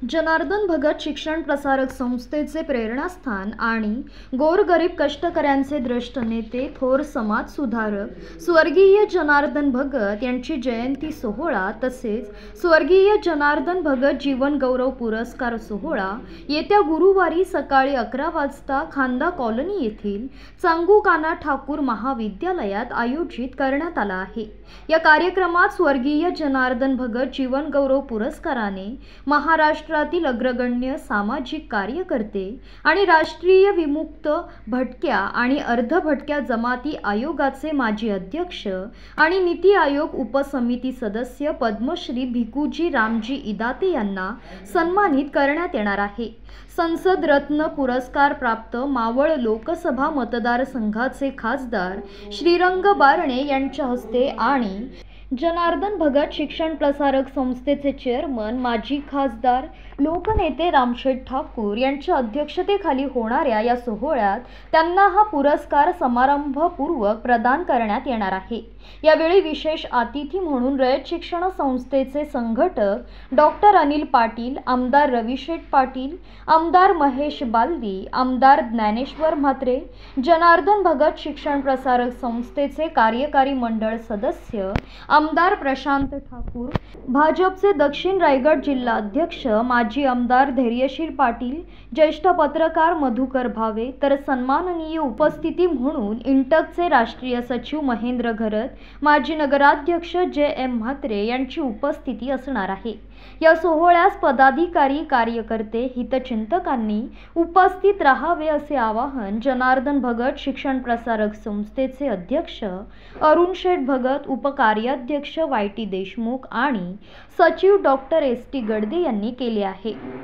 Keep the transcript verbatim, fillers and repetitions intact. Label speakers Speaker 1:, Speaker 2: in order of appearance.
Speaker 1: जनार्दन भगत शिक्षण प्रसारक संस्थेचे प्रेरणास्थान आणि गोरगरीब कष्टकऱ्यांचे द्रष्ट नेते, थोर समाज सुधारक स्वर्गीय जनार्दन भगत यांची जयंती सोहळा तसेच स्वर्गीय जनार्दन भगत जीवन गौरव पुरस्कार सोहळा येत्या गुरुवारी सकाळी अकरा वाजता खांदा कॉलनी येथील चांगुकाना ठाकूर महाविद्यालयात आयोजित करण्यात आला आहे। या कार्यक्रमात स्वर्गीय जनार्दन भगत जीवन गौरव पुरस्काराने महाराष्ट्रातील अग्रगण्य सामाजिक कार्यकर्ते आणि राष्ट्रीय विमुक्त भटक्या आणि अर्धभटक्या जमाती आयोगाचे माजी अध्यक्ष आणि नीति आयोग उपसमिती सदस्य पद्मश्री भिकुजी रामजी इदाते यांना सन्मानित करण्यात येणार आहे। संसद रत्न पुरस्कार प्राप्त मावळ लोकसभा मतदारसंघाचे खासदार श्रीरंग बारणे यांच्या हस्ते आणि जनार्दन भगत शिक्षण प्रसारक संस्थेचे चेअरमन माजी खासदार लोकनेते रामशेठ ठाकूर यांच्या अध्यक्षतेखाली होणाऱ्या या सोहळ्यात त्यांना हा पुरस्कार समारंभपूर्वक प्रदान करण्यात येणार आहे। यावेळी विशेष अतिथी म्हणून रयत शिक्षण संस्थेचे संघटक डॉक्टर अनिल पाटील, आमदार रविशेठ पाटील, आमदार महेश बालदी, आमदार ज्ञानेश्वर म्हात्रे, जनार्दन भगत शिक्षण प्रसारक संस्थेचे कार्यकारी मंडळ सदस्य आमदार प्रशांत ठाकूर, भाजपचे दक्षिण रायगड जिल्हा अध्यक्ष माजी आमदार धैर्यशील पाटील, ज्येष्ठ पत्रकार मधुकर भावे, तर सन्माननीय उपस्थिती म्हणून इंटकचे राष्ट्रीय सचिव महेंद्र घरत, माजी नगराध्यक्ष जे एम म्हात्रे यांची उपस्थिती असणार आहे। या सोहळ्यास पदाधिकारी, कार्यकर्ते, हितचिंतकांनी उपस्थित राहावे असे आवाहन जनार्दन भगत शिक्षण प्रसारक संस्थेचे अध्यक्ष अरुण शेठ भगत, उपकार्याध्यक्ष वाय टी देशमुख आणि सचिव डॉक्टर एस टी गडदे यांनी केले आहे।